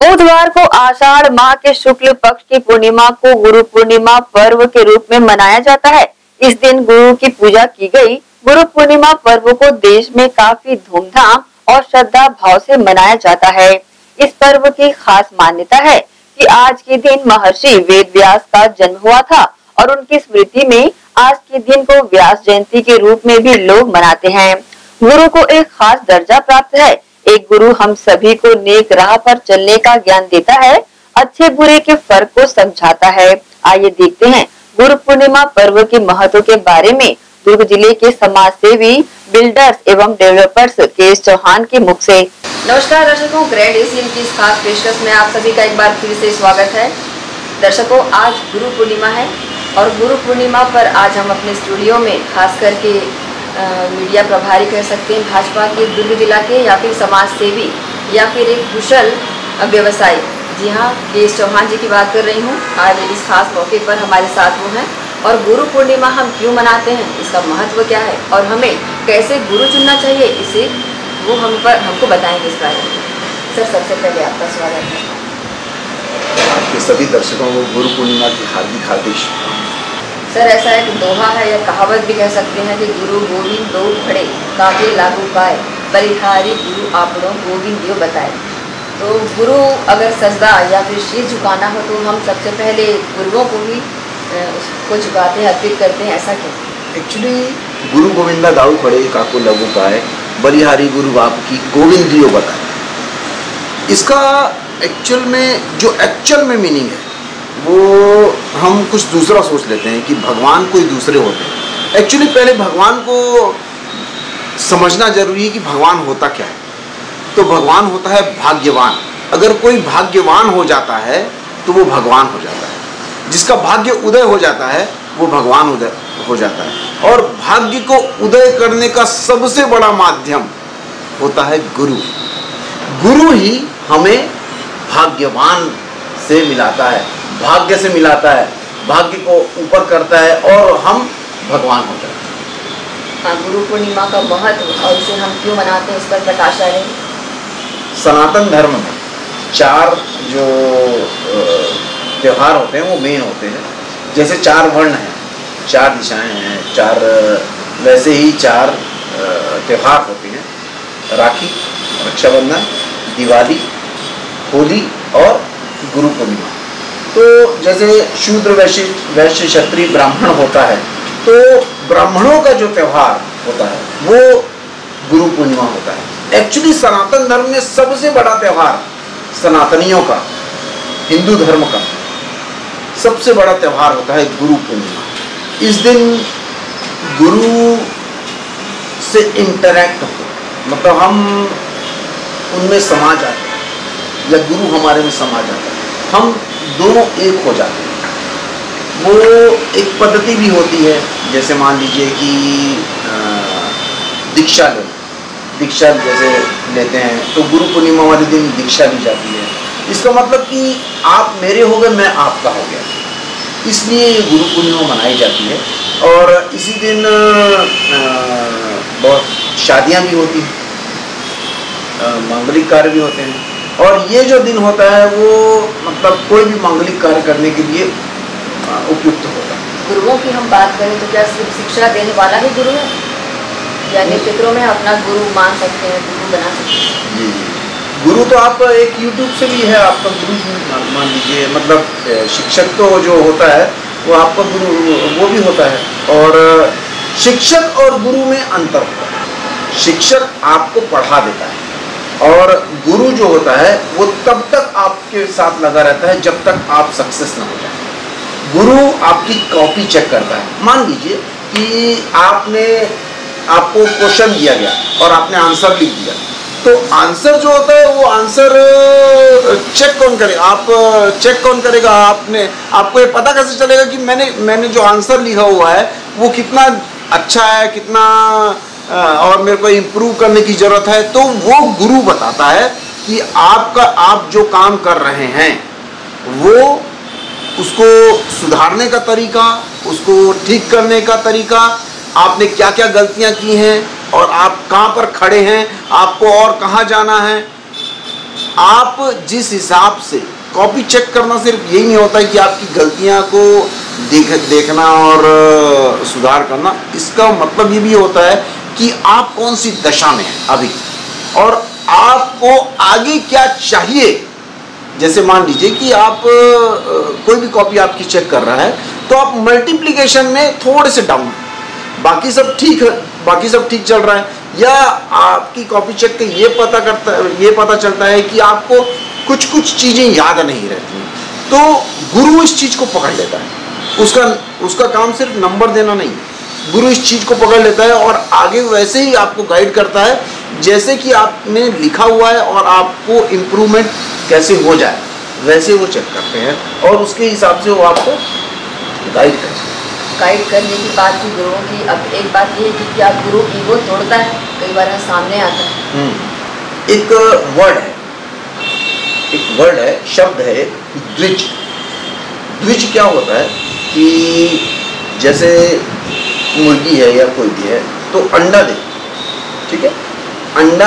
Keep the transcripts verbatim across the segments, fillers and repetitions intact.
बुधवार को आषाढ़ माह के शुक्ल पक्ष की पूर्णिमा को गुरु पूर्णिमा पर्व के रूप में मनाया जाता है। इस दिन गुरु की पूजा की गई। गुरु पूर्णिमा पर्व को देश में काफी धूमधाम और श्रद्धा भाव से मनाया जाता है। इस पर्व की खास मान्यता है कि आज के दिन महर्षि वेद व्यास का जन्म हुआ था और उनकी स्मृति में आज के दिन को व्यास जयंती के रूप में भी लोग मनाते हैं। गुरु को एक खास दर्जा प्राप्त है। एक गुरु हम सभी को नेक राह पर चलने का ज्ञान देता है, अच्छे बुरे के फर्क को समझाता है। आइए देखते हैं गुरु पूर्णिमा पर्व के महत्व के बारे में दुर्ग जिले के समाज सेवी, बिल्डर्स एवं डेवलपर्स केश चौहान के मुख से। नमस्कार दर्शकों, ग्रैंड एशियन की इस खास पेशकश में आप सभी का एक बार फिर से स्वागत है। दर्शकों, आज गुरु पूर्णिमा है और गुरु पूर्णिमा पर आज हम अपने स्टूडियो में खास करके आ, मीडिया प्रभारी कह सकते हैं, भाजपा के दुर्ग जिला के या फिर समाज सेवी या फिर एक कुशल व्यवसायी, जी हाँ, केश चौहान जी की बात कर रही हूँ। आज इस खास मौके पर हमारे साथ वो हैं और गुरु पूर्णिमा हम क्यों मनाते हैं, इसका महत्व क्या है और हमें कैसे गुरु चुनना चाहिए, इसे वो हम पर हमको बताएंगे इस बारे में। सर, सबसे पहले आपका स्वागत है। आपके सभी दर्शकों को गुरु पूर्णिमा की हार्दिक हार्दिक शुभकामनाएं। सर, ऐसा एक दोहा है या कहावत भी कह सकते हैं कि गुरु गोविंद दो खड़े काके लागू पाए, बलिहारी गुरु आपनों गोविंद दियो बताए। तो गुरु अगर सजदा या फिर शीश झुकाना हो तो हम सबसे पहले गुरुओं को ही उसको झुकाते हैं, अर्पित करते हैं, ऐसा क्यों? एक्चुअली गुरु गोविंदा दाऊ खड़े काको लागू पाए, बलिहारी गुरु आपकी गोविंद दियो बताए। इसका एक्चुअल में जो एक्चुअल में मीनिंग है वो हम कुछ दूसरा सोच लेते हैं कि भगवान कोई दूसरे होते हैं। एक्चुअली पहले भगवान को समझना जरूरी है कि भगवान होता क्या है। तो भगवान होता है भाग्यवान। अगर कोई भाग्यवान हो जाता है तो वो भगवान हो जाता है। जिसका भाग्य उदय हो जाता है वो भगवान उदय हो जाता है। और भाग्य को उदय करने का सबसे बड़ा माध्यम होता है गुरु। गुरु ही हमें भाग्यवान से मिलाता है, भाग्य से मिलाता है, भाग्य को ऊपर करता है और हम भगवान हो जाते हैं। हाँ, गुरु पूर्णिमा का महत्व और इसे हम क्यों मनाते हैं, इस पर प्रकाश डालें। सनातन धर्म में चार जो त्योहार होते हैं वो मेन होते हैं। जैसे चार वर्ण हैं, चार दिशाएं हैं, चार वैसे ही चार त्योहार होते हैं। राखी, रक्षाबंधन, दिवाली, होली और गुरु पूर्णिमा। तो जैसे शूद्र, वैश्य वैश्य क्षत्रिय ब्राह्मण होता है, तो ब्राह्मणों का जो त्योहार होता है वो गुरु पूर्णिमा होता है। एक्चुअली सनातन धर्म में सबसे बड़ा त्योहार सनातनियों का, हिंदू धर्म का सबसे बड़ा त्योहार होता है गुरु पूर्णिमा। इस दिन गुरु से इंटरैक्ट हो, मतलब हम उनमें समा जाते हैं या गुरु हमारे में समा जाता है, हम दोनों एक हो जाते हैं। वो एक पद्धति भी होती है, जैसे मान लीजिए कि दीक्षा ले दीक्षा जैसे लेते हैं तो गुरु पूर्णिमा वाले दिन दीक्षा ली जाती है। इसका मतलब कि आप मेरे हो गए, मैं आपका हो गया, इसलिए गुरु पूर्णिमा मनाई जाती है। और इसी दिन बहुत शादियां भी होती हैं, मांगलिक कार्य भी होते हैं। और ये जो दिन होता है वो मतलब कोई भी मांगलिक कार्य करने के लिए उपयुक्त होता है। गुरुओं की हम बात करें तो क्या सिर्फ शिक्षा देने वाला ही गुरु है या अन्य क्षेत्रों में अपना गुरु मान सकते हैं, गुरु बना सकते हैं? जी, गुरु तो आप एक यूट्यूब से भी है आपका गुरु, मान लीजिए। मतलब शिक्षक तो जो होता है वो आपका गुरु वो भी होता है। और शिक्षक और गुरु में अंतर होता है। शिक्षक आपको पढ़ा देता है और गुरु जो होता है वो तब तक आपके साथ लगा रहता है जब तक आप सक्सेस ना हो जाए। गुरु आपकी कॉपी चेक करता है। मान लीजिए कि आपने आपको क्वेश्चन दिया गया और आपने आंसर लिख दिया, तो आंसर जो होता है वो आंसर चेक कौन करेगा? आप चेक कौन करेगा? आपने आपको ये पता कैसे चलेगा कि मैंने मैंने जो आंसर लिखा हुआ है वो कितना अच्छा है, कितना और मेरे को इम्प्रूव करने की ज़रूरत है? तो वो गुरु बताता है कि आपका आप जो काम कर रहे हैं वो उसको सुधारने का तरीका, उसको ठीक करने का तरीका, आपने क्या क्या गलतियां की हैं और आप कहाँ पर खड़े हैं, आपको और कहाँ जाना है, आप जिस हिसाब से कॉपी चेक करना सिर्फ यही नहीं होता है कि आपकी गलतियां को देख देखना और सुधार करना, इसका मतलब ये भी होता है कि आप कौन सी दशा में हैं अभी और आपको आगे क्या चाहिए। जैसे मान लीजिए कि आप कोई भी कॉपी आपकी चेक कर रहा है तो आप मल्टीप्लिकेशन में थोड़े से डाउन, बाकी सब ठीक है, बाकी सब ठीक चल रहा है, या आपकी कॉपी चेक के ये पता करता ये पता चलता है कि आपको कुछ कुछ चीज़ें याद नहीं रहती, तो गुरु इस चीज़ को पकड़ लेता है। उसका उसका काम सिर्फ नंबर देना नहीं, गुरु इस चीज़ को पकड़ लेता है और आगे वैसे ही आपको गाइड करता है जैसे कि आपने लिखा हुआ है, और आपको इम्प्रूवमेंट कैसे हो जाए वैसे वो चेक करते हैं और उसके हिसाब से वो आपको गाइड करते हैं। गाइड करने की बात की गुरुओं की, अब एक बात ये है कि क्या गुरु ईगो तोड़ता है, कई बार सामने आता है। एक वर्ड है एक वर्ड है शब्द है द्विज। द्विज क्या होता है कि जैसे मुर्गी है या कोई भी है तो अंडा दे, ठीक है, अंडा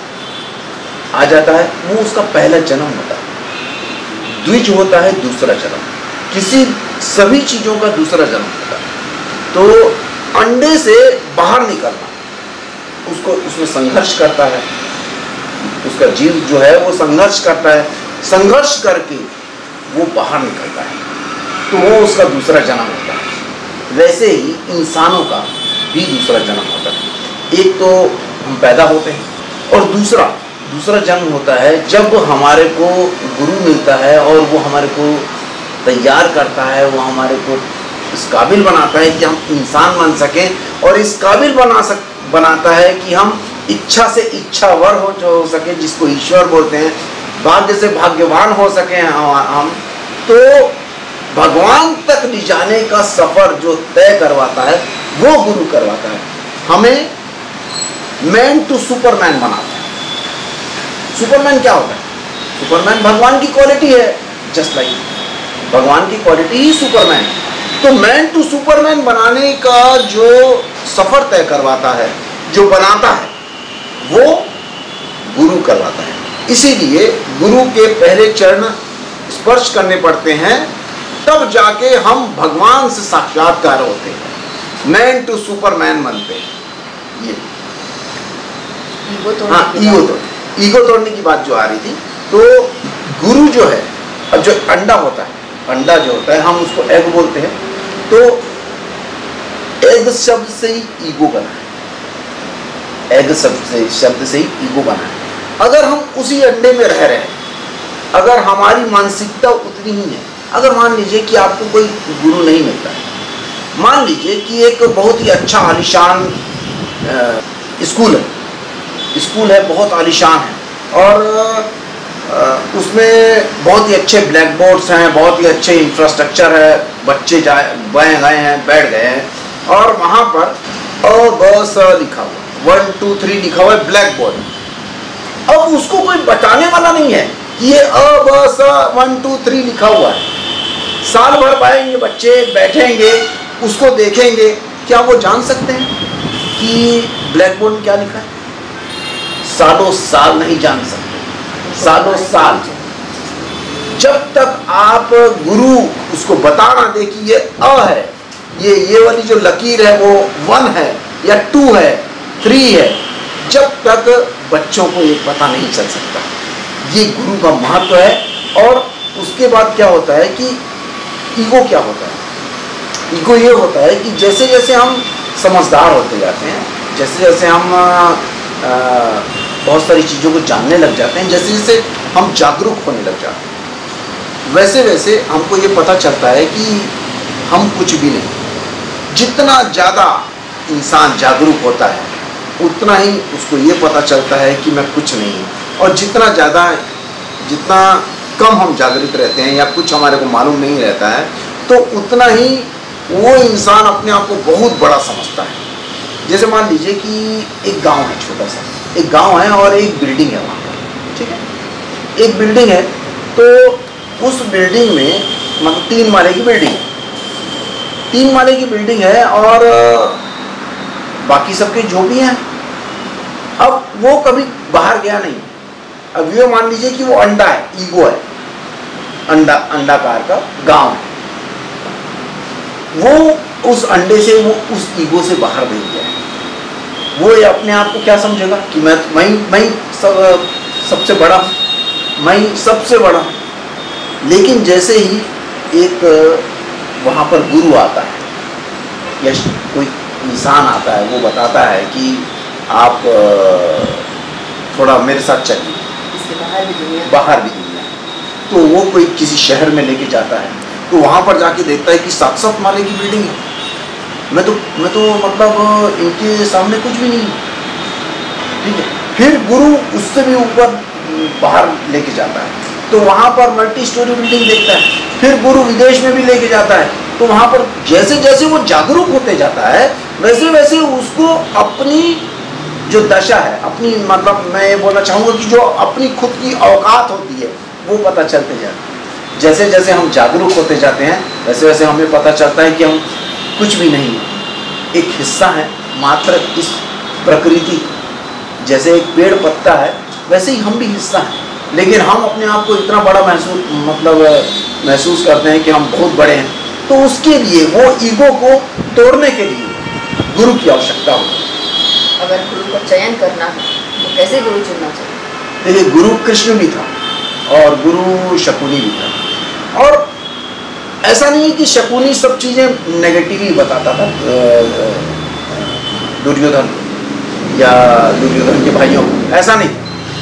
आ जाता है, वो उसका पहला जन्म होता है। द्विज होता है दूसरा जन्म, किसी सभी चीज़ों का दूसरा जन्म होता है। तो अंडे से बाहर निकलना, उसको उसमें संघर्ष करता है, उसका जीव जो है वो संघर्ष करता है, संघर्ष करके वो बाहर निकलता है, तो वो उसका दूसरा जन्म होता है। वैसे ही इंसानों का भी दूसरा जन्म होता है। एक तो हम पैदा होते हैं और दूसरा दूसरा जन्म होता है जब हमारे को गुरु मिलता है और वो हमारे को तैयार करता है, वो हमारे को इस काबिल बनाता है कि हम इंसान बन सकें, और इस काबिल बना सक बनाता है कि हम इच्छा से इच्छावर हो जो हो सके, जिसको ईश्वर बोलते हैं, भाग्य से भाग्यवान हो सके हम। तो भगवान तक ले जाने का सफर जो तय करवाता है वो गुरु करवाता है। हमें मैन टू सुपरमैन बनाता है। सुपरमैन क्या होता है? सुपरमैन भगवान की क्वालिटी है, जस्ट लाइक भगवान की क्वालिटी ही सुपरमैन। तो मैन टू सुपरमैन बनाने का जो सफर तय करवाता है, जो बनाता है, वो गुरु करवाता है। इसीलिए गुरु के पहले चरण स्पर्श करने पड़ते हैं, तब जाके हम भगवान से साक्षात्कार होते हैं, मैन टू सुपरमैन बनते हैं। ये ईगो तोड़ने हाँ की ईगो बात। तोड़ ईगो तोड़ने की बात जो आ रही थी, तो गुरु जो है, अब जो अंडा होता है, अंडा जो होता है हम उसको एग बोलते हैं, तो एग शब्द से ही ईगो बना है, एग शब्द से शब्द से ही ईगो बना है। अगर हम उसी अंडे में रह रहे हैं, अगर हमारी मानसिकता उतनी ही है, अगर मान लीजिए कि आपको कोई गुरु नहीं मिलता है, मान लीजिए कि एक बहुत ही अच्छा आलीशान स्कूल है, स्कूल है बहुत आलीशान है, और उसमें बहुत ही अच्छे ब्लैक बोर्ड्स हैं, बहुत ही अच्छे इंफ्रास्ट्रक्चर है, बच्चे जाए गए गए हैं, बैठ गए हैं, और वहाँ पर अ ब स लिखा हुआ, वन टू थ्री लिखा हुआ है ब्लैक बोर्ड। अब उसको कोई बताने वाला नहीं है कि ये अ ब स वन टू थ्री लिखा हुआ है। साल भर पाएंगे बच्चे, बैठेंगे, उसको देखेंगे, क्या वो जान सकते हैं कि ब्लैक बोर्ड में क्या लिखा है? सालों साल नहीं जान सकते, सालों साल। जब तक आप गुरु उसको बता ना दे कि ये अ है, ये ये वाली जो लकीर है वो वन है या टू है, थ्री है, जब तक बच्चों को ये पता नहीं चल सकता। ये गुरु का महत्व है। और उसके बाद क्या होता है कि ईगो क्या होता है? ईगो ये होता है कि जैसे जैसे हम समझदार होते जाते हैं, जैसे जैसे हम आ, बहुत सारी चीज़ों को जानने लग जाते हैं, जैसे जैसे हम जागरूक होने लग जाते हैं, वैसे वैसे हमको ये पता चलता है कि हम कुछ भी नहीं। जितना ज़्यादा इंसान जागरूक होता है, उतना ही उसको ये पता चलता है कि मैं कुछ नहीं हूँ। और जितना ज़्यादा जितना कम हम जागरूक रहते हैं या कुछ हमारे को मालूम नहीं रहता है, तो उतना ही वो इंसान अपने आप को बहुत बड़ा समझता है। जैसे मान लीजिए कि एक गांव है, छोटा सा एक गांव है और एक बिल्डिंग है वहाँ पर, ठीक है, एक बिल्डिंग है, तो उस बिल्डिंग में मतलब तीन माले की बिल्डिंग है, तीन माले की बिल्डिंग है और बाकी सबके झोपड़ियाँ हैं। अब वो कभी बाहर गया नहीं, अवयव मान लीजिए कि वो अंडा है, ईगो है, अंडा अंडाकार का गांव है, वो उस अंडे से वो उस ईगो से बाहर नहीं गया है। वो ये अपने आप को क्या समझेगा कि मैं मैं मैं सब सबसे बड़ा, मैं सबसे बड़ा। लेकिन जैसे ही एक वहाँ पर गुरु आता है या कोई इंसान आता है, वो बताता है कि आप थोड़ा मेरे साथ चलिए, इसके बाहर भी दुनिया बाहर भी दुनिया है, तो वो कोई किसी शहर में लेके जाता है, तो वहाँ पर जाके देखता है कि सात सात माले की बिल्डिंग है। मैं तो मैं तो मतलब इनके सामने कुछ भी नहीं, ठीक है। फिर गुरु उससे भी ऊपर बाहर लेके जाता है, तो वहाँ पर मल्टी स्टोरी बिल्डिंग देखता है। फिर गुरु विदेश में भी लेके जाता है, तो वहाँ पर जैसे जैसे वो जागरूक होते जाता है, वैसे वैसे उसको अपनी जो दशा है, अपनी मतलब मैं ये बोलना चाहूँगा कि जो अपनी खुद की औकात होती है वो पता चलते जाता है। जैसे जैसे हम जागरूक होते जाते हैं, वैसे वैसे हमें पता चलता है कि हम कुछ भी नहीं है, एक हिस्सा है मात्र इस प्रकृति। जैसे एक पेड़ पत्ता है, वैसे ही हम भी हिस्सा हैं। लेकिन हम अपने आप को इतना बड़ा महसूस मतलब महसूस करते हैं कि हम बहुत बड़े हैं, तो उसके लिए वो ईगो को तोड़ने के लिए गुरु की आवश्यकता होती है। अगर गुरु का चयन करना है तो कैसे गुरु चुनना चाहिए? देखिए, गुरु कृष्ण भी था और गुरु शकुनी भी था, और ऐसा नहीं है कि शकुनी सब चीज़ें नेगेटिव ही बताता था दुर्योधन या दुर्योधन के भाइयों, ऐसा नहीं।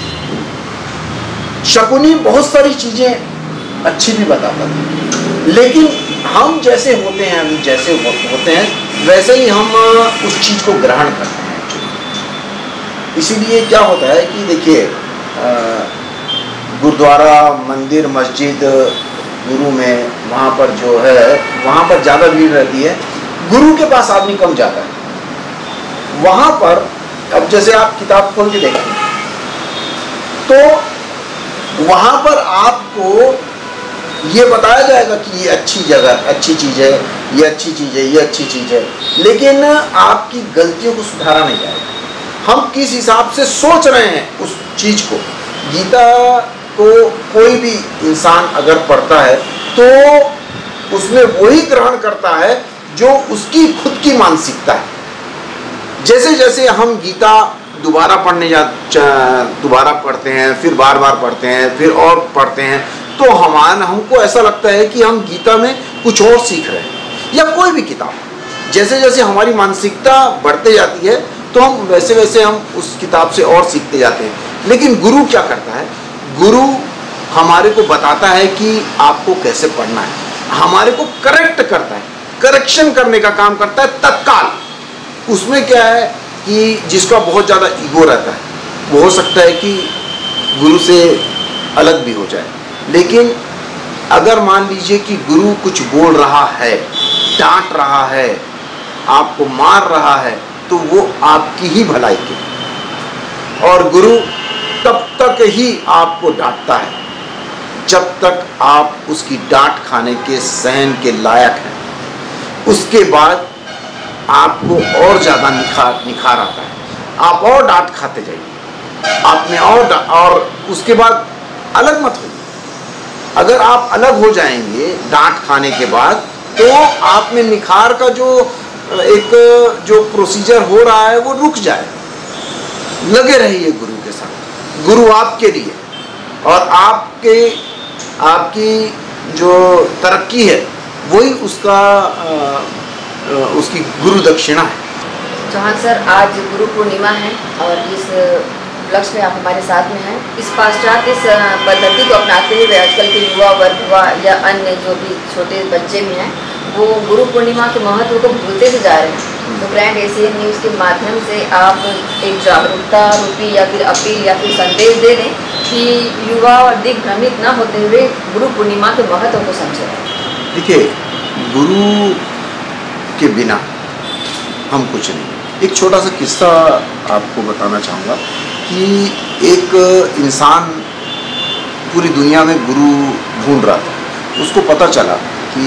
शकुनी बहुत सारी चीज़ें अच्छी भी बताता था, लेकिन हम जैसे होते हैं, अभी जैसे होते हैं वैसे ही हम उस चीज़ को ग्रहण करते हैं। इसीलिए क्या होता है कि देखिए, गुरुद्वारा, मंदिर, मस्जिद, गुरु में वहाँ पर जो है वहाँ पर ज़्यादा भीड़ रहती है, गुरु के पास आदमी कम जाता है। वहाँ पर अब जैसे आप किताब खोल के देखें तो वहाँ पर आपको ये बताया जाएगा कि ये अच्छी जगह, अच्छी चीज़ है, ये अच्छी चीज़ है, ये अच्छी चीज़ है, लेकिन आपकी गलतियों को सुधारा नहीं जाएगा। हम किस हिसाब से सोच रहे हैं उस चीज़ को। गीता को कोई भी इंसान अगर पढ़ता है तो उसमें वही ग्रहण करता है जो उसकी खुद की मानसिकता है। जैसे जैसे हम गीता दोबारा पढ़ने जा दोबारा पढ़ते हैं, फिर बार बार पढ़ते हैं, फिर और पढ़ते हैं, तो हमारा हमको ऐसा लगता है कि हम गीता में कुछ और सीख रहे हैं। या कोई भी किताब, जैसे जैसे हमारी मानसिकता बढ़ते जाती है तो हम वैसे वैसे हम उस किताब से और सीखते जाते हैं। लेकिन गुरु क्या करता है? गुरु हमारे को बताता है कि आपको कैसे पढ़ना है, हमारे को करेक्ट करता है, करेक्शन करने का काम करता है तत्काल। उसमें क्या है कि जिसका बहुत ज़्यादा ईगो रहता है वो हो सकता है कि गुरु से अलग भी हो जाए। लेकिन अगर मान लीजिए कि गुरु कुछ बोल रहा है, डांट रहा है, आपको मार रहा है, तो वो आपकी ही भलाई के, और गुरु तब तक ही आपको डांटता है जब तक आप उसकी डांट खाने के, सहन के लायक हैं। उसके बाद आपको और ज़्यादा निखार निखार आता है, आप और डांट खाते जाइए, आपने और और उसके बाद अलग मत होइए। अगर आप अलग हो जाएंगे डांट खाने के बाद, तो आप में निखार का जो एक जो प्रोसीजर हो रहा है वो रुक जाए। लगे रहिए गुरु के साथ, गुरु आपके लिए, और आपके आपकी जो तरक्की है वही उसका आ, उसकी गुरु दक्षिणा है। चौहान सर, आज गुरु पूर्णिमा है और इस उपलक्ष्य में आप हमारे साथ में हैं। इस पाश्चात्य इस पद्धति को अपनाते हुए आजकल के युवा वर्ग हुआ या अन्य जो भी छोटे बच्चे भी हैं, वो गुरु पूर्णिमा के महत्व को भूलते से जा रहे हैं। तो ग्रैंड एशियन न्यूज़ के माध्यम से आप एक जागरूकता रूपी या फिर अपील या फिर संदेश दे दें कि युवा दिग्भ्रमित न होते हुए गुरु पूर्णिमा के महत्व को समझें। देखिए, गुरु के बिना हम कुछ नहीं। एक छोटा सा किस्सा आपको बताना चाहूँगा कि एक इंसान पूरी दुनिया में गुरु ढूंढ रहा था। उसको पता चला कि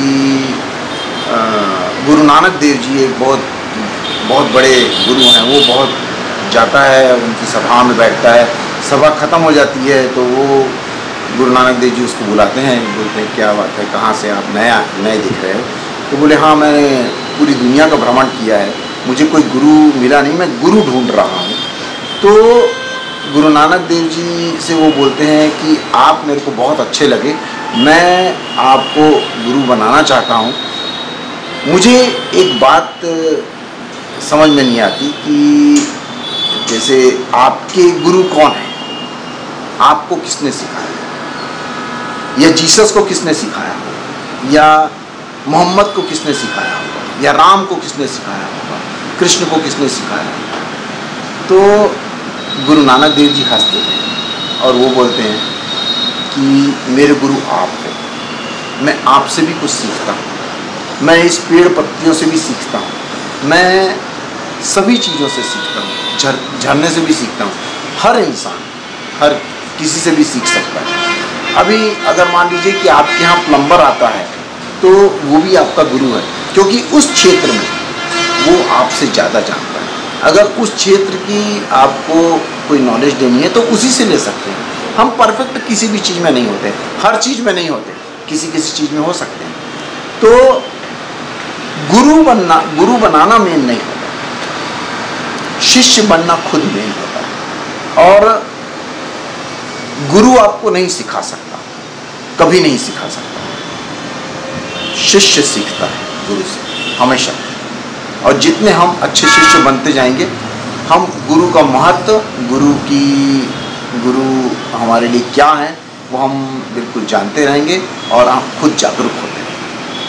गुरु नानक देव जी एक बहुत बहुत बड़े गुरु हैं। वो बहुत जाता है, उनकी सभा में बैठता है, सभा ख़त्म हो जाती है तो वो गुरु नानक देव जी उसको बुलाते हैं, बोलते हैं क्या बात है, कहाँ से आप नया नए दिख रहे हो। तो बोले हाँ मैंने पूरी दुनिया का भ्रमण किया है, मुझे कोई गुरु मिला नहीं, मैं गुरु ढूंढ रहा हूँ। तो गुरु नानक देव जी से वो बोलते हैं कि आप मेरे को बहुत अच्छे लगे, मैं आपको गुरु बनाना चाहता हूँ। मुझे एक बात समझ में नहीं आती कि जैसे आपके गुरु कौन है, आपको किसने सिखाया, या जीसस को किसने सिखाया, या मोहम्मद को किसने सिखाया होगा, या राम को किसने सिखाया होगा, कृष्ण को किसने सिखाया। तो गुरु नानक देव जी हंसते हैं और वो बोलते हैं कि मेरे गुरु आप हो, मैं आपसे भी कुछ सीखता हूँ, मैं इस पेड़ पत्तियों से भी सीखता हूँ, मैं सभी चीज़ों से सीखता हूँ, झर झरने से भी सीखता हूँ। हर इंसान हर किसी से भी सीख सकता है। अभी अगर मान लीजिए कि आपके यहाँ प्लम्बर आता है तो वो भी आपका गुरु है, क्योंकि उस क्षेत्र में वो आपसे ज़्यादा जानता है। अगर उस क्षेत्र की आपको कोई नॉलेज देनी है तो उसी से ले सकते हैं। हम परफेक्ट किसी भी चीज़ में नहीं होते, हर चीज़ में नहीं होते, किसी किसी चीज़ में हो सकते हैं। तो गुरु बनना, गुरु बनाना मेन नहीं होता, शिष्य बनना खुद मेन होता है। और गुरु आपको नहीं सिखा सकता, कभी नहीं सिखा सकता, शिष्य सीखता है गुरु से हमेशा। और जितने हम अच्छे शिष्य बनते जाएंगे, हम गुरु का महत्व, गुरु की गुरु हमारे लिए क्या है वो हम बिल्कुल जानते रहेंगे और हम खुद जागरूक होते हैं।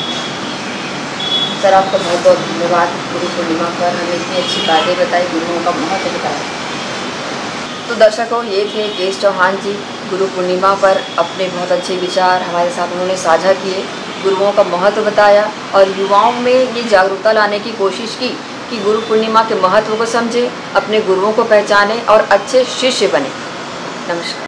सर आपका बहुत बहुत धन्यवाद, गुरु पूर्णिमा पर हमें इतनी अच्छी बातें बताई, गुरुओं का महत्व बताया। तो दर्शकों, ये थे केश चौहान जी, गुरु पूर्णिमा पर अपने बहुत अच्छे विचार हमारे साथ उन्होंने साझा किए, गुरुओं का महत्व बताया और युवाओं में ये जागरूकता लाने की कोशिश की कि गुरु पूर्णिमा के महत्व को समझें, अपने गुरुओं को पहचानें और अच्छे शिष्य बने। नमस्कार।